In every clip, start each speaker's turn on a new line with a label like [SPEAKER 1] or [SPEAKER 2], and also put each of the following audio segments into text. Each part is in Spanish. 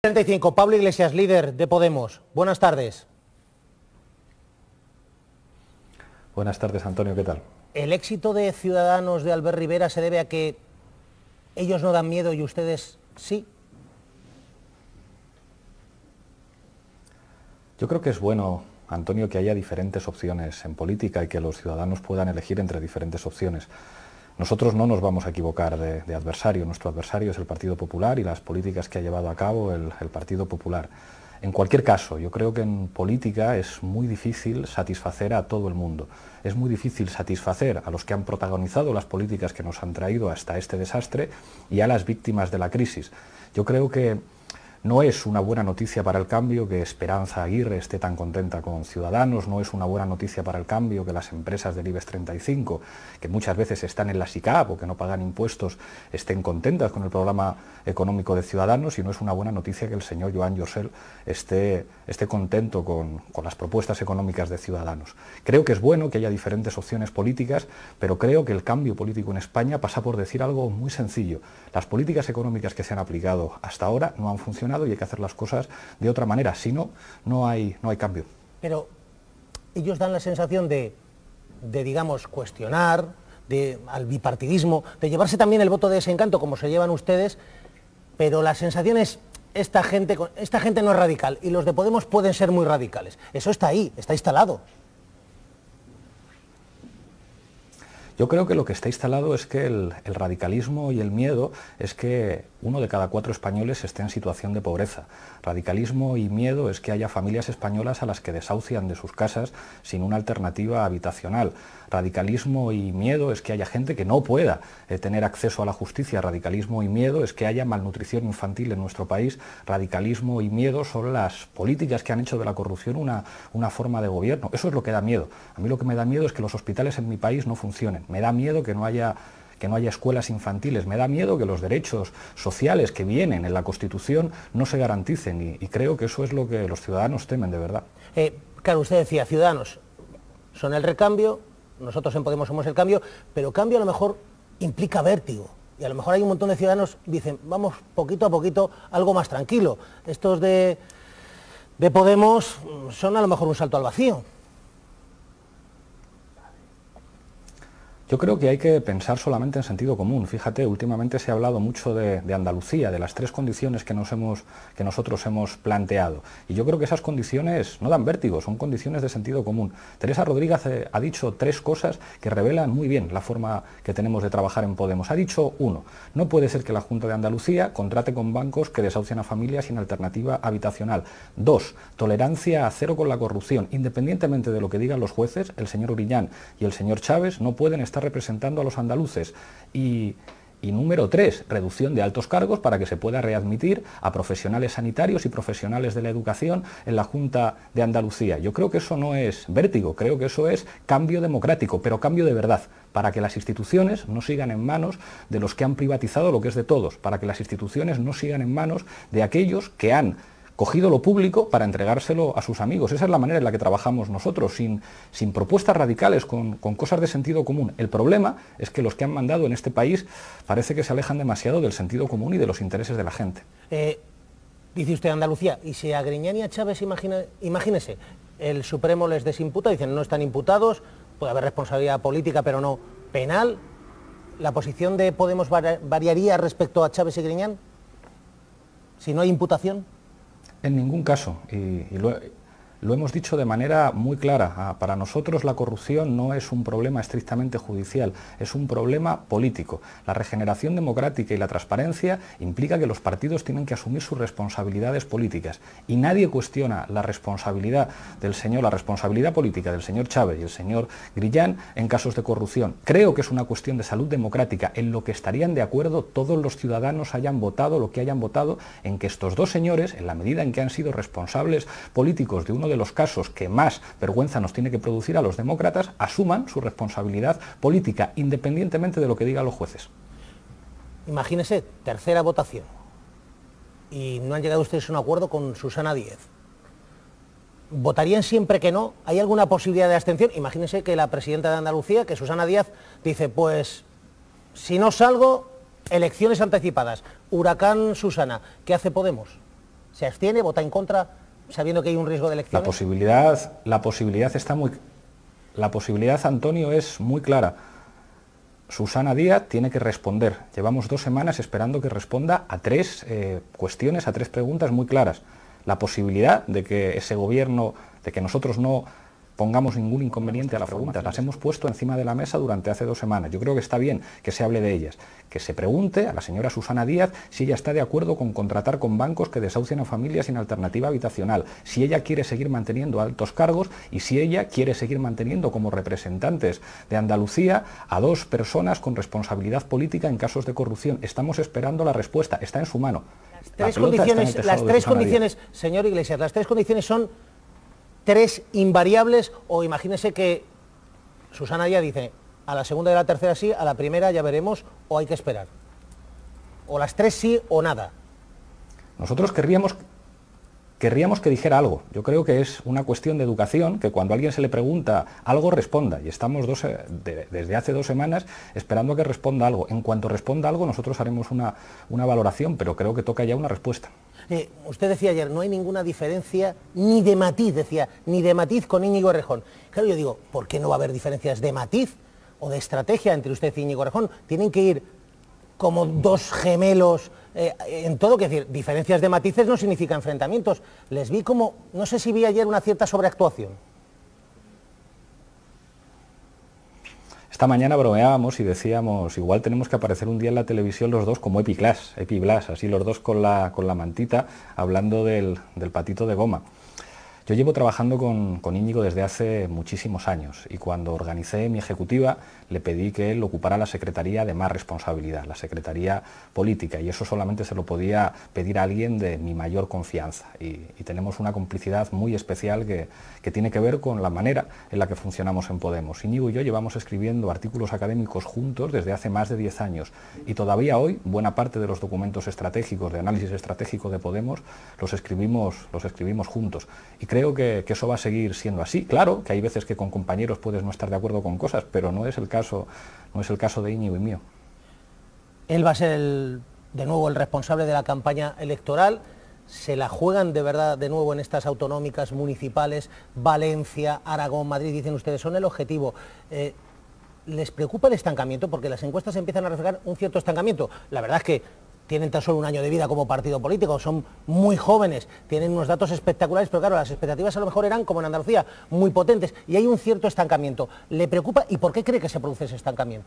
[SPEAKER 1] 35, Pablo Iglesias, líder de Podemos. Buenas tardes.
[SPEAKER 2] Buenas tardes, Antonio, ¿qué tal?
[SPEAKER 1] ¿El éxito de Ciudadanos de Albert Rivera se debe a que ellos no dan miedo y ustedes sí?
[SPEAKER 2] Yo creo que es bueno, Antonio, que haya diferentes opciones en política y que los ciudadanos puedan elegir entre diferentes opciones. Nosotros no nos vamos a equivocar de adversario. Nuestro adversario es el Partido Popular y las políticas que ha llevado a cabo el Partido Popular. En cualquier caso, yo creo que en política es muy difícil satisfacer a todo el mundo. Es muy difícil satisfacer a los que han protagonizado las políticas que nos han traído hasta este desastre y a las víctimas de la crisis. Yo creo que no es una buena noticia para el cambio que Esperanza Aguirre esté tan contenta con Ciudadanos, no es una buena noticia para el cambio que las empresas del IBEX 35, que muchas veces están en la SICAP o que no pagan impuestos, estén contentas con el programa económico de Ciudadanos, y no es una buena noticia que el señor Joan Llosel esté contento con las propuestas económicas de Ciudadanos. Creo que es bueno que haya diferentes opciones políticas, pero creo que el cambio político en España pasa por decir algo muy sencillo. Las políticas económicas que se han aplicado hasta ahora no han funcionado y hay que hacer las cosas de otra manera, si no, no hay cambio.
[SPEAKER 1] Pero ellos dan la sensación de digamos, cuestionar, al bipartidismo, de llevarse también el voto de desencanto como se llevan ustedes, pero la sensación es, esta gente no es radical y los de Podemos pueden ser muy radicales. Eso está ahí, está instalado.
[SPEAKER 2] Yo creo que lo que está instalado es que el radicalismo y el miedo es que 1 de cada 4 españoles esté en situación de pobreza. Radicalismo y miedo es que haya familias españolas a las que desahucian de sus casas sin una alternativa habitacional. Radicalismo y miedo es que haya gente que no pueda tener acceso a la justicia. Radicalismo y miedo es que haya malnutrición infantil en nuestro país. Radicalismo y miedo son las políticas que han hecho de la corrupción una forma de gobierno. Eso es lo que da miedo. A mí lo que me da miedo es que los hospitales en mi país no funcionen. Me da miedo que no haya escuelas infantiles, me da miedo que los derechos sociales que vienen en la Constitución no se garanticen, y creo que eso es lo que los ciudadanos temen de verdad.
[SPEAKER 1] Claro, usted decía, Ciudadanos son el recambio, nosotros en Podemos somos el cambio, pero cambio a lo mejor implica vértigo, y a lo mejor hay un montón de ciudadanos que dicen, vamos poquito a poquito, algo más tranquilo. Estos de Podemos son a lo mejor un salto al vacío.
[SPEAKER 2] Yo creo que hay que pensar solamente en sentido común. Fíjate, últimamente se ha hablado mucho de Andalucía, de las 3 condiciones que nosotros hemos planteado. Y yo creo que esas condiciones no dan vértigo, son condiciones de sentido común. Teresa Rodríguez ha dicho 3 cosas que revelan muy bien la forma que tenemos de trabajar en Podemos. Ha dicho 1, no puede ser que la Junta de Andalucía contrate con bancos que desahucian a familias sin alternativa habitacional. 2, tolerancia cero con la corrupción. Independientemente de lo que digan los jueces, el señor Griñán y el señor Chávez no pueden estar representando a los andaluces. Y número 3, reducción de altos cargos para que se pueda readmitir a profesionales sanitarios y profesionales de la educación en la Junta de Andalucía. Yo creo que eso no es vértigo, creo que eso es cambio democrático, pero cambio de verdad, para que las instituciones no sigan en manos de los que han privatizado lo que es de todos, para que las instituciones no sigan en manos de aquellos que han cogido lo público para entregárselo a sus amigos. Esa es la manera en la que trabajamos nosotros, sin propuestas radicales, con cosas de sentido común. El problema es que los que han mandado en este país parece que se alejan demasiado del sentido común y de los intereses de la gente.
[SPEAKER 1] Dice usted Andalucía, y si a Griñán y a Chávez, imagínese, el Supremo les desimputa, dicen no están imputados, puede haber responsabilidad política pero no penal, ¿la posición de Podemos variaría respecto a Chávez y Griñán si no hay imputación?
[SPEAKER 2] En ningún caso, y lo hemos dicho de manera muy clara. Para nosotros la corrupción no es un problema estrictamente judicial, es un problema político. La regeneración democrática y la transparencia implica que los partidos tienen que asumir sus responsabilidades políticas, y nadie cuestiona la responsabilidad política del señor Chávez y el señor Griñán en casos de corrupción. Creo que es una cuestión de salud democrática en lo que estarían de acuerdo todos los ciudadanos, hayan votado lo que hayan votado, en que estos 2 señores, en la medida en que han sido responsables políticos de uno de los casos que más vergüenza nos tiene que producir a los demócratas, asuman su responsabilidad política, independientemente de lo que digan los jueces.
[SPEAKER 1] Imagínese, tercera votación, y no han llegado ustedes a un acuerdo con Susana Díez. ¿Votarían siempre que no? ¿Hay alguna posibilidad de abstención? Imagínese que la presidenta de Andalucía, que Susana Díaz, dice, pues, si no salgo, elecciones anticipadas. Huracán Susana, ¿qué hace Podemos? ¿Se abstiene, vota en contra, sabiendo que hay un riesgo de elecciones?
[SPEAKER 2] La posibilidad, Antonio, es muy clara. Susana Díaz tiene que responder. Llevamos 2 semanas esperando que responda a 3 cuestiones, a 3 preguntas muy claras. La posibilidad de que ese gobierno, de que nosotros no pongamos ningún inconveniente a las preguntas, las hemos puesto encima de la mesa durante hace 2 semanas. Yo creo que está bien que se hable de ellas, que se pregunte a la señora Susana Díaz si ella está de acuerdo con contratar con bancos que desahucian a familias sin alternativa habitacional, si ella quiere seguir manteniendo altos cargos y si ella quiere seguir manteniendo como representantes de Andalucía a 2 personas con responsabilidad política en casos de corrupción. Estamos esperando la respuesta, está en su mano.
[SPEAKER 1] Las 3 condiciones, señor Iglesias, las 3 condiciones son 3 invariables, o imagínese que Susana Díaz dice, a la segunda y a la tercera sí, a la primera ya veremos, o hay que esperar. O las 3 sí o nada.
[SPEAKER 2] Nosotros querríamos que dijera algo. Yo creo que es una cuestión de educación, que cuando a alguien se le pregunta algo responda, y estamos desde hace 2 semanas esperando a que responda algo. En cuanto responda algo nosotros haremos una valoración, pero creo que toca ya una respuesta.
[SPEAKER 1] Usted decía ayer, no hay ninguna diferencia ni de matiz, decía, ni de matiz con Íñigo Errejón. Claro, yo digo, ¿por qué no va a haber diferencias de matiz o de estrategia entre usted y Íñigo Errejón? Tienen que ir como 2 gemelos en todo, que decir, diferencias de matices no significa enfrentamientos. Les vi como, no sé si vi ayer una cierta sobreactuación.
[SPEAKER 2] Esta mañana bromeábamos y decíamos, igual tenemos que aparecer un día en la televisión los 2 como Epi Blas, así los 2 con la mantita, hablando del patito de goma. Yo llevo trabajando con Íñigo desde hace muchísimos años y cuando organicé mi ejecutiva le pedí que él ocupara la secretaría de más responsabilidad, la secretaría política, y eso solamente se lo podía pedir a alguien de mi mayor confianza. Y tenemos una complicidad muy especial que tiene que ver con la manera en la que funcionamos en Podemos. Íñigo y yo llevamos escribiendo artículos académicos juntos desde hace más de 10 años y todavía hoy buena parte de los documentos estratégicos, de análisis estratégico de Podemos, los escribimos juntos. Y creo que eso va a seguir siendo así. Claro que hay veces que con compañeros puedes no estar de acuerdo con cosas, pero no es el caso de Íñigo y mío.
[SPEAKER 1] Él va a ser de nuevo el responsable de la campaña electoral. Se la juegan de verdad de nuevo en estas autonómicas municipales, Valencia, Aragón, Madrid, dicen ustedes, son el objetivo. ¿Les preocupa el estancamiento? Porque las encuestas empiezan a reflejar un cierto estancamiento. La verdad es que tienen tan solo 1 año de vida como partido político, son muy jóvenes, tienen unos datos espectaculares, pero claro, las expectativas a lo mejor eran, como en Andalucía, muy potentes, y hay un cierto estancamiento. ¿Le preocupa y por qué cree que se produce ese estancamiento?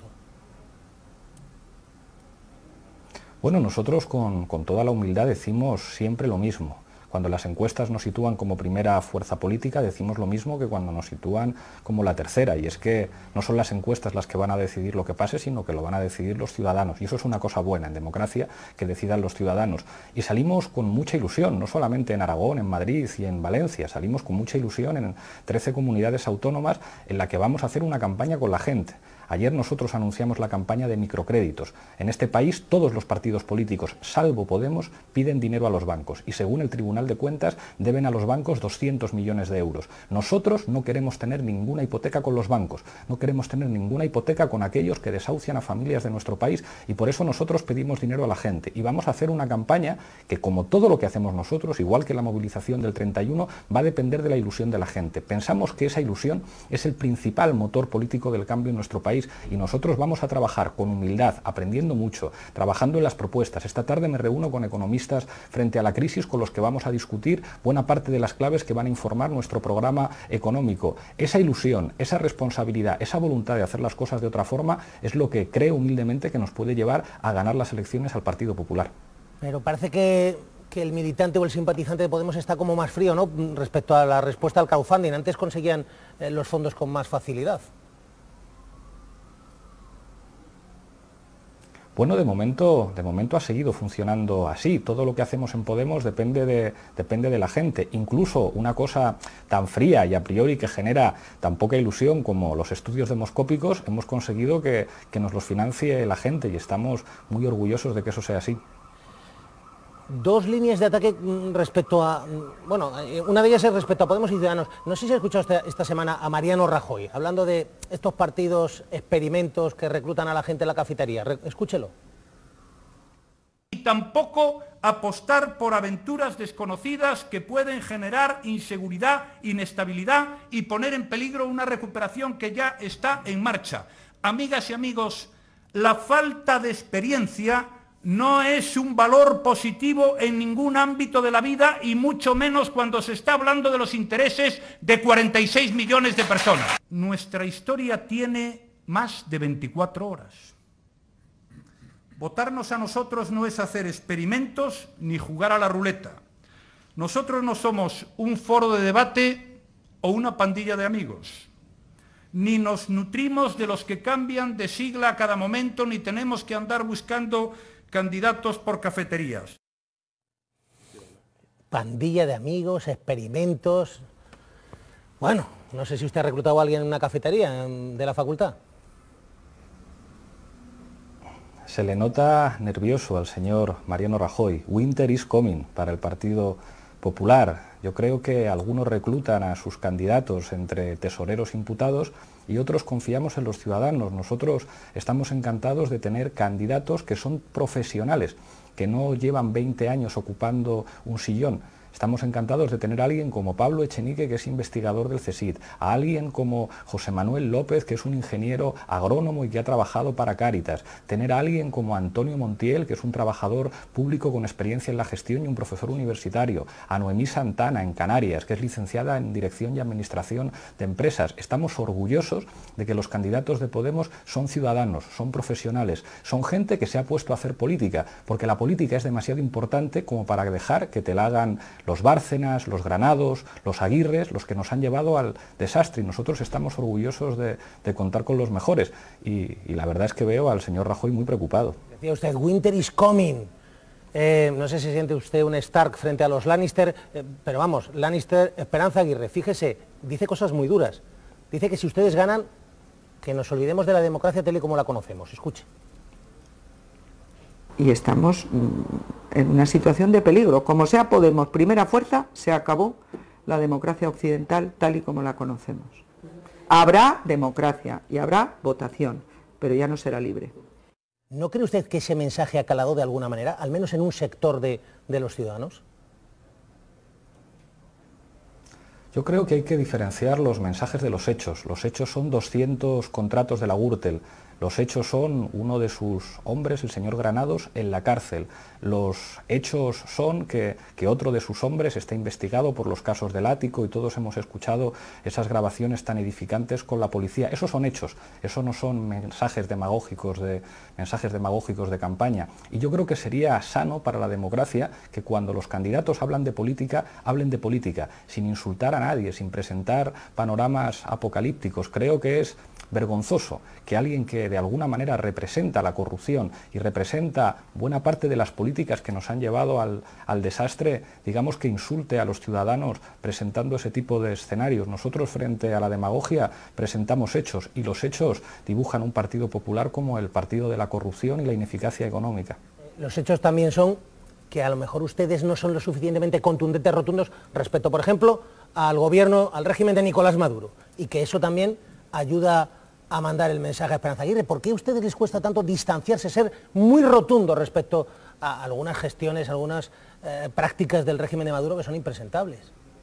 [SPEAKER 2] Bueno, nosotros con toda la humildad decimos siempre lo mismo. Cuando las encuestas nos sitúan como primera fuerza política, decimos lo mismo que cuando nos sitúan como la tercera, y es que no son las encuestas las que van a decidir lo que pase, sino que lo van a decidir los ciudadanos, y eso es una cosa buena en democracia, que decidan los ciudadanos. Y salimos con mucha ilusión, no solamente en Aragón, en Madrid y en Valencia, salimos con mucha ilusión en 13 comunidades autónomas en la que vamos a hacer una campaña con la gente. Ayer nosotros anunciamos la campaña de microcréditos. En este país todos los partidos políticos, salvo Podemos, piden dinero a los bancos y según el Tribunal de Cuentas deben a los bancos 200 millones de euros. Nosotros no queremos tener ninguna hipoteca con los bancos, no queremos tener ninguna hipoteca con aquellos que desahucian a familias de nuestro país y por eso nosotros pedimos dinero a la gente y vamos a hacer una campaña que, como todo lo que hacemos nosotros, igual que la movilización del 31, va a depender de la ilusión de la gente. Pensamos que esa ilusión es el principal motor político del cambio en nuestro país y nosotros vamos a trabajar con humildad, aprendiendo mucho, trabajando en las propuestas. Esta tarde me reúno con economistas frente a la crisis con los que vamos a discutir buena parte de las claves que van a informar nuestro programa económico. Esa ilusión, esa responsabilidad, esa voluntad de hacer las cosas de otra forma es lo que creo humildemente que nos puede llevar a ganar las elecciones al Partido Popular.
[SPEAKER 1] Pero parece que el militante o el simpatizante de Podemos está como más frío, ¿no?, respecto a la respuesta al crowdfunding. Antes conseguían los fondos con más facilidad.
[SPEAKER 2] Bueno, de momento ha seguido funcionando así. Todo lo que hacemos en Podemos depende de la gente. Incluso una cosa tan fría y a priori que genera tan poca ilusión como los estudios demoscópicos, hemos conseguido que nos los financie la gente y estamos muy orgullosos de que eso sea así.
[SPEAKER 1] 2 líneas de ataque respecto a... Bueno, una de ellas es respecto a Podemos y Ciudadanos. No sé si ha escuchado esta semana a Mariano Rajoy, hablando de estos partidos experimentos que reclutan a la gente en la cafetería. Escúchelo.
[SPEAKER 3] tampoco apostar por aventuras desconocidas que pueden generar inseguridad, inestabilidad y poner en peligro una recuperación que ya está en marcha. Amigas y amigos, la falta de experiencia no es un valor positivo en ningún ámbito de la vida y mucho menos cuando se está hablando de los intereses de 46 millones de personas. Nuestra historia tiene más de 24 horas. Votarnos a nosotros no es hacer experimentos ni jugar a la ruleta. Nosotros no somos un foro de debate o una pandilla de amigos. Ni nos nutrimos de los que cambian de sigla a cada momento, ni tenemos que andar buscando candidatos por cafeterías.
[SPEAKER 1] Pandilla de amigos, experimentos... Bueno, no sé si usted ha reclutado a alguien en una cafetería de la facultad.
[SPEAKER 2] Se le nota nervioso al señor Mariano Rajoy. Winter is coming para el Partido Popular. Yo creo que algunos reclutan a sus candidatos entre tesoreros imputados y otros confiamos en los ciudadanos. Nosotros estamos encantados de tener candidatos que son profesionales, que no llevan 20 años ocupando un sillón. Estamos encantados de tener a alguien como Pablo Echenique, que es investigador del CSIC, a alguien como José Manuel López, que es un ingeniero agrónomo y que ha trabajado para Cáritas, tener a alguien como Antonio Montiel, que es un trabajador público con experiencia en la gestión y un profesor universitario, a Noemí Santana en Canarias, que es licenciada en Dirección y Administración de Empresas. Estamos orgullosos de que los candidatos de Podemos son ciudadanos, son profesionales, son gente que se ha puesto a hacer política, porque la política es demasiado importante como para dejar que te la hagan los Bárcenas, los Granados, los Aguirres, los que nos han llevado al desastre, y nosotros estamos orgullosos de contar con los mejores, y la verdad es que veo al señor Rajoy muy preocupado.
[SPEAKER 1] Decía usted, winter is coming. No sé si siente usted un Stark frente a los Lannister, pero vamos, Lannister, Esperanza Aguirre, fíjese, dice cosas muy duras. Dice que si ustedes ganan, que nos olvidemos de la democracia tal y como la conocemos. Escuche.
[SPEAKER 4] Y estamos en una situación de peligro. Como sea Podemos primera fuerza, se acabó la democracia occidental tal y como la conocemos. Habrá democracia y habrá votación, pero ya no será libre.
[SPEAKER 1] ¿No cree usted que ese mensaje ha calado de alguna manera, al menos en un sector de los ciudadanos?
[SPEAKER 2] Yo creo que hay que diferenciar los mensajes de los hechos. Los hechos son 200 contratos de la Gürtel. Los hechos son uno de sus hombres, el señor Granados, en la cárcel. Los hechos son que otro de sus hombres está investigado por los casos del ático y todos hemos escuchado esas grabaciones tan edificantes con la policía. Esos son hechos, eso no son mensajes demagógicos de campaña. Y yo creo que sería sano para la democracia que cuando los candidatos hablen de política, sin insultar a nadie, sin presentar panoramas apocalípticos. Creo que es vergonzoso que alguien que de alguna manera representa la corrupción y representa buena parte de las políticas que nos han llevado al desastre, digamos que insulte a los ciudadanos presentando ese tipo de escenarios. Nosotros frente a la demagogia presentamos hechos y los hechos dibujan un Partido Popular como el partido de la corrupción y la ineficacia económica.
[SPEAKER 1] Los hechos también son que a lo mejor ustedes no son lo suficientemente contundentes, rotundos respecto, por ejemplo, al gobierno, al régimen de Nicolás Maduro, y que eso también ayuda a mandar el mensaje a Esperanza Aguirre. ¿Por qué a ustedes les cuesta tanto distanciarse, ser muy rotundos respecto a algunas gestiones, algunas prácticas del régimen de Maduro que son impresentables?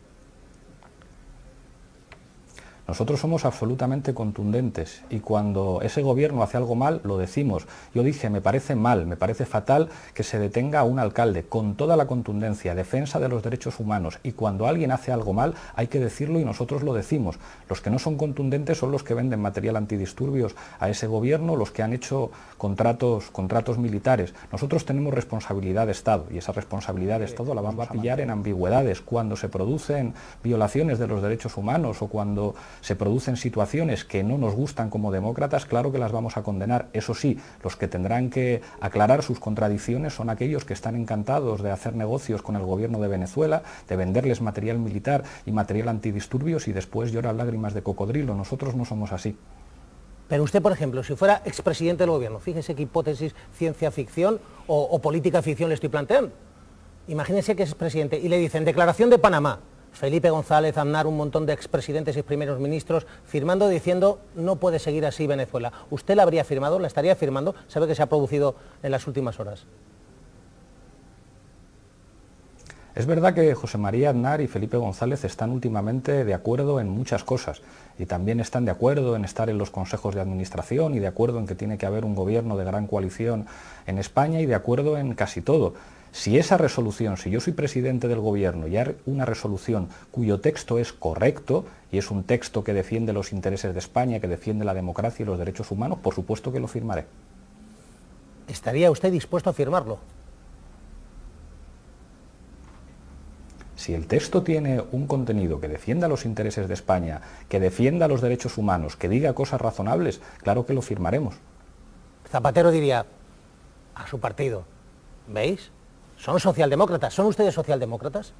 [SPEAKER 2] Nosotros somos absolutamente contundentes y cuando ese gobierno hace algo mal, lo decimos. Yo dije, me parece mal, me parece fatal que se detenga a un alcalde con toda la contundencia, defensa de los derechos humanos, y cuando alguien hace algo mal hay que decirlo y nosotros lo decimos. Los que no son contundentes son los que venden material antidisturbios a ese gobierno, los que han hecho contratos militares. Nosotros tenemos responsabilidad de Estado y esa responsabilidad de Estado la vamos a pillar en ambigüedades. Cuando se producen violaciones de los derechos humanos o cuando se producen situaciones que no nos gustan como demócratas, claro que las vamos a condenar. Eso sí, los que tendrán que aclarar sus contradicciones son aquellos que están encantados de hacer negocios con el gobierno de Venezuela, de venderles material militar y material antidisturbios y después llorar lágrimas de cocodrilo. Nosotros no somos así.
[SPEAKER 1] Pero usted, por ejemplo, si fuera expresidente del gobierno, fíjese qué hipótesis ciencia ficción o política ficción le estoy planteando. Imagínese que es presidente y le dicen declaración de Panamá, Felipe González, Aznar, un montón de expresidentes y primeros ministros firmando diciendo no puede seguir así Venezuela. ¿Usted la habría firmado? ¿La estaría firmando? ¿Sabe que se ha producido en las últimas horas?
[SPEAKER 2] Es verdad que José María Aznar y Felipe González están últimamente de acuerdo en muchas cosas y también están de acuerdo en estar en los consejos de administración y de acuerdo en que tiene que haber un gobierno de gran coalición en España y de acuerdo en casi todo. Si esa resolución, si yo soy presidente del gobierno y hay una resolución cuyo texto es correcto y es un texto que defiende los intereses de España, que defiende la democracia y los derechos humanos, por supuesto que lo firmaré.
[SPEAKER 1] ¿Estaría usted dispuesto a firmarlo?
[SPEAKER 2] Si el texto tiene un contenido que defienda los intereses de España, que defienda los derechos humanos, que diga cosas razonables, claro que lo firmaremos.
[SPEAKER 1] Zapatero diría a su partido, ¿veis? Son socialdemócratas. ¿Son ustedes socialdemócratas?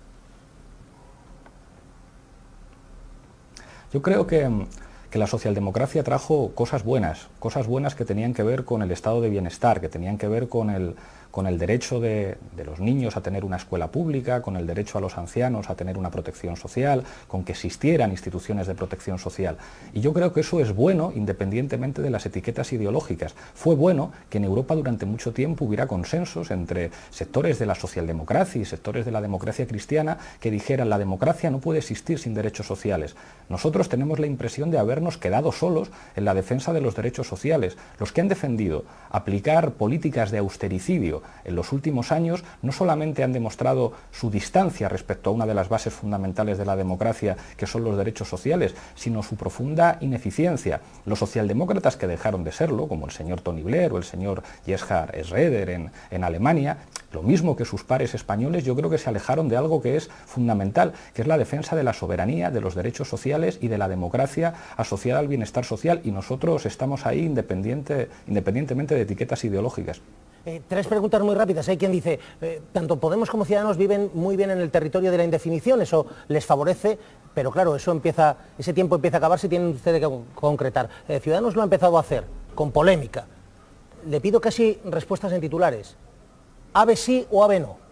[SPEAKER 2] Yo creo que la socialdemocracia trajo cosas buenas que tenían que ver con el estado de bienestar, que tenían que ver con el derecho de los niños a tener una escuela pública, con el derecho a los ancianos a tener una protección social, con que existieran instituciones de protección social. Y yo creo que eso es bueno independientemente de las etiquetas ideológicas. Fue bueno que en Europa durante mucho tiempo hubiera consensos entre sectores de la socialdemocracia y sectores de la democracia cristiana que dijeran la democracia no puede existir sin derechos sociales. Nosotros tenemos la impresión de habernos quedado solos en la defensa de los derechos sociales. Los que han defendido aplicar políticas de austericidio en los últimos años no solamente han demostrado su distancia respecto a una de las bases fundamentales de la democracia, que son los derechos sociales, sino su profunda ineficiencia. Los socialdemócratas que dejaron de serlo, como el señor Tony Blair o el señor Gerhard Schröder en Alemania, lo mismo que sus pares españoles, yo creo que se alejaron de algo que es fundamental, que es la defensa de la soberanía, de los derechos sociales y de la democracia asociada al bienestar social, y nosotros estamos ahí independientemente de etiquetas ideológicas.
[SPEAKER 1] Tres preguntas muy rápidas. Hay quien dice, tanto Podemos como Ciudadanos viven muy bien en el territorio de la indefinición, eso les favorece, pero claro, ese tiempo empieza a acabarse y tienen ustedes que concretar. Ciudadanos lo ha empezado a hacer, con polémica. Le pido casi respuestas en titulares. ¿AVE sí o AVE no?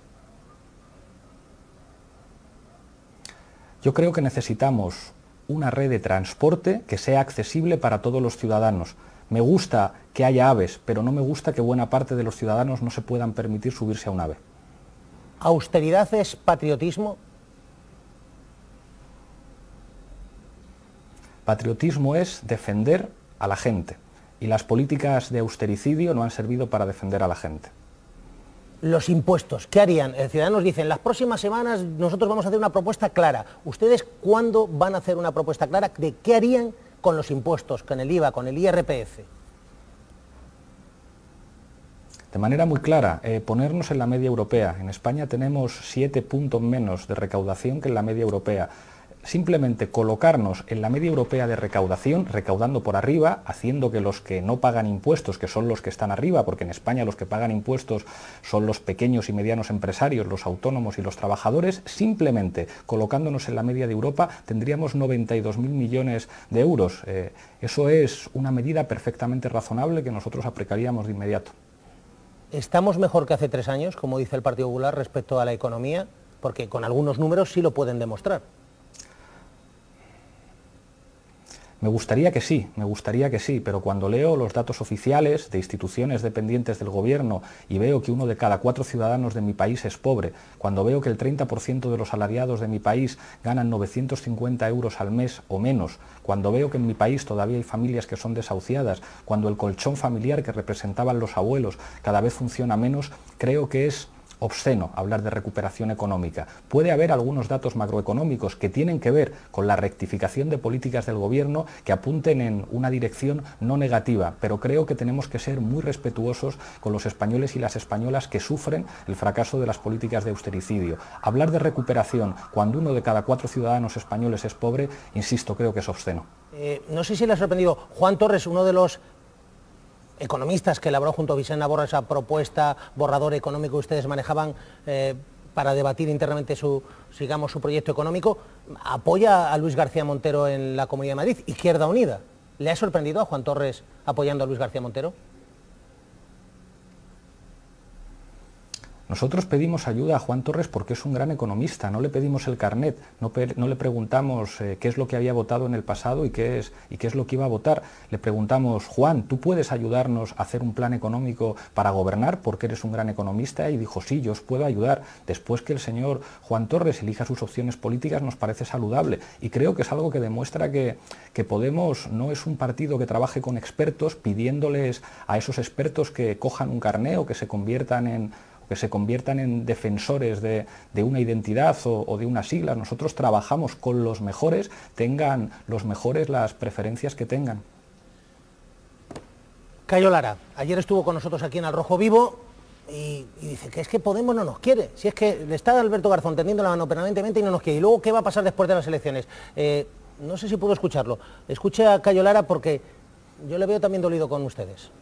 [SPEAKER 2] Yo creo que necesitamos una red de transporte que sea accesible para todos los ciudadanos. Me gusta que haya aves, pero no me gusta que buena parte de los ciudadanos no se puedan permitir subirse a un ave.
[SPEAKER 1] ¿Austeridad es patriotismo?
[SPEAKER 2] Patriotismo es defender a la gente, y las políticas de austericidio no han servido para defender a la gente.
[SPEAKER 1] Los impuestos, ¿qué harían? Ciudadanos dicen, las próximas semanas nosotros vamos a hacer una propuesta clara. ¿Ustedes cuándo van a hacer una propuesta clara de qué harían con los impuestos, con el IVA, con el IRPF?
[SPEAKER 2] De manera muy clara, ponernos en la media europea. En España tenemos 7 puntos menos de recaudación que en la media europea. Simplemente colocarnos en la media europea de recaudación, recaudando por arriba, haciendo que los que no pagan impuestos, que son los que están arriba, porque en España los que pagan impuestos son los pequeños y medianos empresarios, los autónomos y los trabajadores, simplemente colocándonos en la media de Europa tendríamos 92.000 millones de euros. Eso es una medida perfectamente razonable que nosotros aplicaríamos de inmediato.
[SPEAKER 1] ¿Estamos mejor que hace 3 años, como dice el Partido Popular, respecto a la economía? Porque con algunos números sí lo pueden demostrar.
[SPEAKER 2] Me gustaría que sí, pero cuando leo los datos oficiales de instituciones dependientes del gobierno y veo que 1 de cada 4 ciudadanos de mi país es pobre, cuando veo que el 30% de los asalariados de mi país ganan 950 euros al mes o menos, cuando veo que en mi país todavía hay familias que son desahuciadas, cuando el colchón familiar que representaban los abuelos cada vez funciona menos, creo que es obsceno hablar de recuperación económica. Puede haber algunos datos macroeconómicos que tienen que ver con la rectificación de políticas del gobierno que apunten en una dirección no negativa, pero creo que tenemos que ser muy respetuosos con los españoles y las españolas que sufren el fracaso de las políticas de austericidio. Hablar de recuperación cuando 1 de cada 4 ciudadanos españoles es pobre, insisto, creo que es obsceno.
[SPEAKER 1] No sé si le ha sorprendido Juan Torres, uno de los economistas que elaboró junto a Vicente Navarro esa propuesta, borrador económico que ustedes manejaban para debatir internamente su proyecto económico, apoya a Luis García Montero en la Comunidad de Madrid, Izquierda Unida. ¿Le ha sorprendido a Juan Torres apoyando a Luis García Montero?
[SPEAKER 2] Nosotros pedimos ayuda a Juan Torres porque es un gran economista, no le pedimos el carnet, no le preguntamos qué es lo que había votado en el pasado y qué es lo que iba a votar. Le preguntamos, Juan, ¿tú puedes ayudarnos a hacer un plan económico para gobernar porque eres un gran economista? Y dijo, sí, yo os puedo ayudar. Después que el señor Juan Torres elija sus opciones políticas nos parece saludable y creo que es algo que demuestra que Podemos no es un partido que trabaje con expertos pidiéndoles a esos expertos que cojan un carné o que se conviertan en defensores de una identidad o de unas siglas. Nosotros trabajamos con los mejores, tengan los mejores las preferencias que tengan.
[SPEAKER 1] Cayo Lara, ayer estuvo con nosotros aquí en Al Rojo Vivo y dice que es que Podemos no nos quiere. Si es que le está Alberto Garzón tendiendo la mano permanentemente y no nos quiere. Y luego, ¿qué va a pasar después de las elecciones? No sé si puedo escucharlo. Escuche a Cayo Lara porque yo le veo también dolido con ustedes.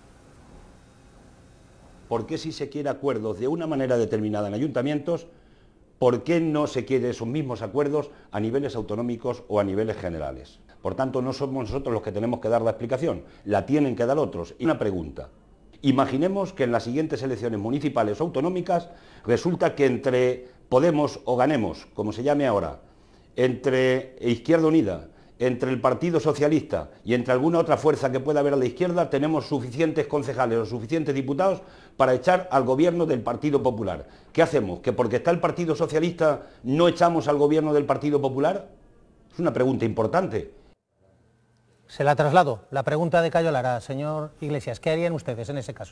[SPEAKER 5] ¿Por qué si se quiere acuerdos de una manera determinada en ayuntamientos, por qué no se quiere esos mismos acuerdos a niveles autonómicos o a niveles generales? Por tanto, no somos nosotros los que tenemos que dar la explicación, la tienen que dar otros. Y una pregunta, imaginemos que en las siguientes elecciones municipales o autonómicas resulta que entre Podemos o Ganemos, como se llame ahora, entre Izquierda Unida, entre el Partido Socialista y entre alguna otra fuerza que pueda haber a la izquierda, tenemos suficientes concejales o suficientes diputados para echar al gobierno del Partido Popular. ¿Qué hacemos? ¿Que porque está el Partido Socialista no echamos al gobierno del Partido Popular? Es una pregunta importante.
[SPEAKER 1] Se la traslado, la pregunta de Cayo Lara, señor Iglesias, ¿qué harían ustedes en ese caso?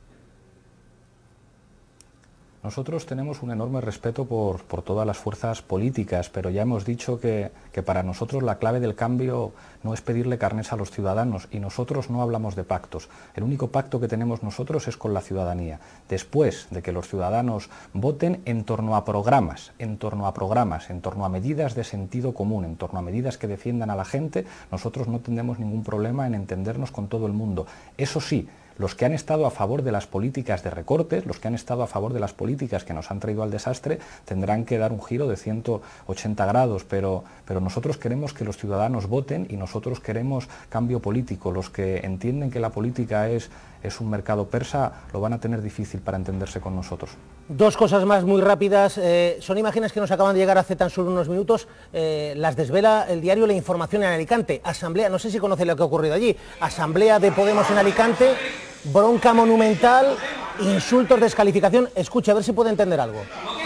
[SPEAKER 2] Nosotros tenemos un enorme respeto por todas las fuerzas políticas, pero ya hemos dicho que para nosotros la clave del cambio no es pedirle carnés a los ciudadanos y nosotros no hablamos de pactos. El único pacto que tenemos nosotros es con la ciudadanía. Después de que los ciudadanos voten en torno a programas, en torno a medidas de sentido común, en torno a medidas que defiendan a la gente, nosotros no tendremos ningún problema en entendernos con todo el mundo. Eso sí, los que han estado a favor de las políticas de recortes, los que han estado a favor de las políticas que nos han traído al desastre, tendrán que dar un giro de 180 grados, pero nosotros queremos que los ciudadanos voten y nosotros queremos cambio político. Los que entienden que la política es un mercado persa, lo van a tener difícil para entenderse con nosotros.
[SPEAKER 1] Dos cosas más muy rápidas. Son imágenes que nos acaban de llegar hace tan solo unos minutos. Las desvela el diario La Información en Alicante. Asamblea, no sé si conoce lo que ha ocurrido allí. Asamblea de Podemos en Alicante, bronca monumental, insultos, descalificación. Escuche, a ver si puede entender algo.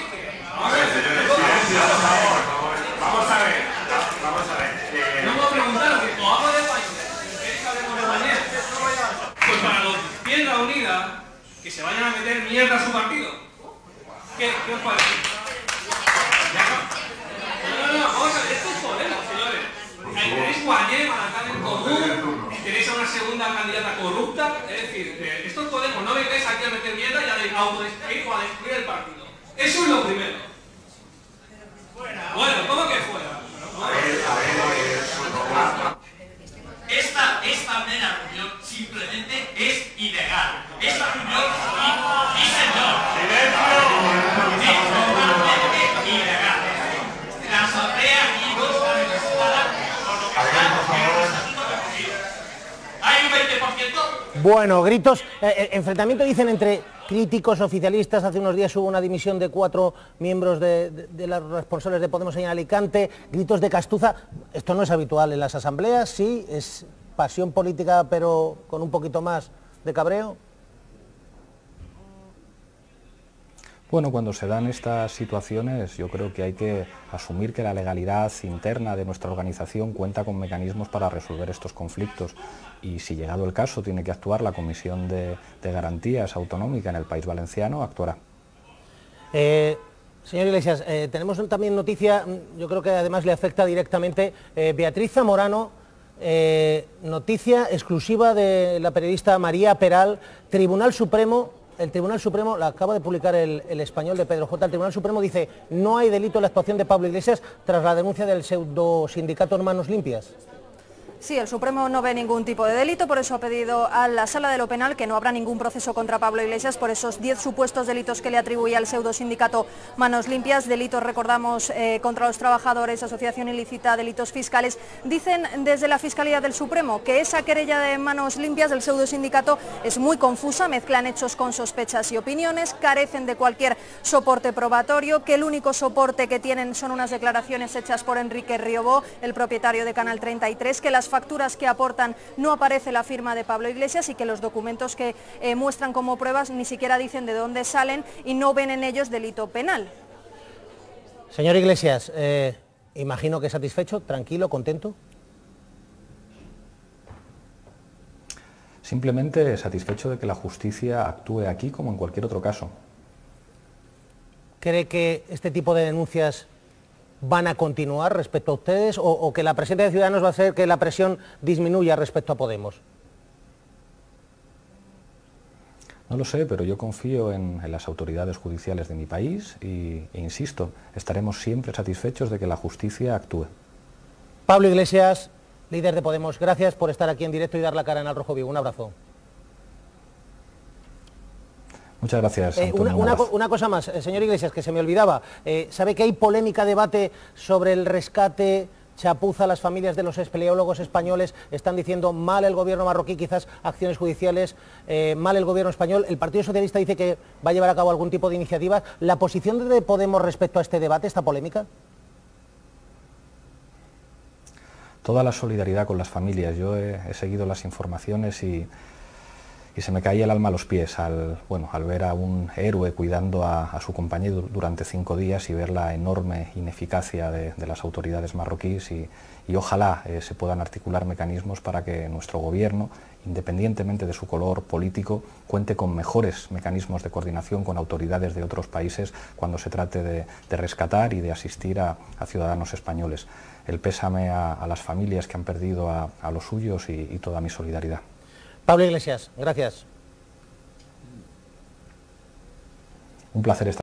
[SPEAKER 6] Izquierda Unida, que se vayan a meter mierda a su partido. ¿Qué os parece? No, vamos a ver, esto es Podemos, señores. Tenéis Guayem, Alcalde en Común, tenéis a una segunda candidata corrupta, es decir, esto es Podemos, no vengáis aquí a meter mierda y a autodestruir o a destruir el partido. Eso es lo primero. Bueno, ¿cómo que fuera?
[SPEAKER 7] Esta mera reunión simplemente es ilegal. Esta reunión, sí señor, es totalmente ilegal. La asamblea aquí no está representada por lo que está en el estatuto recogido. Hay un 20%.
[SPEAKER 1] Bueno, gritos, enfrentamiento dicen entre críticos oficialistas. Hace unos días hubo una dimisión de 4 miembros de los responsables de Podemos en Alicante, gritos de castuza. Esto no es habitual en las asambleas, sí, es pasión política pero con un poquito más de cabreo.
[SPEAKER 2] Bueno, cuando se dan estas situaciones yo creo que hay que asumir que la legalidad interna de nuestra organización cuenta con mecanismos para resolver estos conflictos y si llegado el caso tiene que actuar la Comisión de Garantías Autonómica en el País Valenciano, actuará.
[SPEAKER 1] Señor Iglesias, tenemos también noticia, yo creo que además le afecta directamente, Beatriz Zamorano, noticia exclusiva de la periodista María Peral, Tribunal Supremo. El Tribunal Supremo, la acaba de publicar el Español de Pedro J. El Tribunal Supremo dice no hay delito en la actuación de Pablo Iglesias tras la denuncia del pseudo sindicato Manos Limpias.
[SPEAKER 8] Sí, el Supremo no ve ningún tipo de delito, por eso ha pedido a la Sala de lo Penal que no habrá ningún proceso contra Pablo Iglesias por esos 10 supuestos delitos que le atribuía el pseudosindicato Manos Limpias, delitos, recordamos, contra los trabajadores, asociación ilícita, delitos fiscales. Dicen desde la Fiscalía del Supremo que esa querella de Manos Limpias del pseudosindicato es muy confusa, mezclan hechos con sospechas y opiniones, carecen de cualquier soporte probatorio, que el único soporte que tienen son unas declaraciones hechas por Enrique Riobó, el propietario de Canal 33, que las facturas que aportan no aparece la firma de Pablo Iglesias y que los documentos que muestran como pruebas ni siquiera dicen de dónde salen y no ven en ellos delito penal.
[SPEAKER 1] Señor Iglesias, imagino que satisfecho, tranquilo, contento.
[SPEAKER 2] Simplemente satisfecho de que la justicia actúe aquí como en cualquier otro caso.
[SPEAKER 1] ¿Cree que este tipo de denuncias van a continuar respecto a ustedes o que la presencia de Ciudadanos va a hacer que la presión disminuya respecto a Podemos?
[SPEAKER 2] No lo sé, pero yo confío en las autoridades judiciales de mi país e insisto, estaremos siempre satisfechos de que la justicia actúe.
[SPEAKER 1] Pablo Iglesias, líder de Podemos, gracias por estar aquí en directo y dar la cara en Al Rojo Vivo. Un abrazo.
[SPEAKER 2] Muchas gracias, Antonio.
[SPEAKER 1] Una cosa más, señor Iglesias, que se me olvidaba. ¿Sabe que hay polémica, debate sobre el rescate, chapuza a las familias de los espeleólogos españoles? Están diciendo mal el gobierno marroquí, quizás acciones judiciales, mal el gobierno español. El Partido Socialista dice que va a llevar a cabo algún tipo de iniciativa. ¿La posición de Podemos respecto a este debate, esta polémica?
[SPEAKER 2] Toda la solidaridad con las familias. Yo he seguido las informaciones y se me caía el alma a los pies al ver a un héroe cuidando a su compañero durante 5 días y ver la enorme ineficacia de las autoridades marroquíes y ojalá se puedan articular mecanismos para que nuestro gobierno, independientemente de su color político, cuente con mejores mecanismos de coordinación con autoridades de otros países cuando se trate de rescatar y de asistir a ciudadanos españoles. El pésame a las familias que han perdido a los suyos y toda mi solidaridad.
[SPEAKER 1] Pablo Iglesias, gracias.
[SPEAKER 2] Un placer estar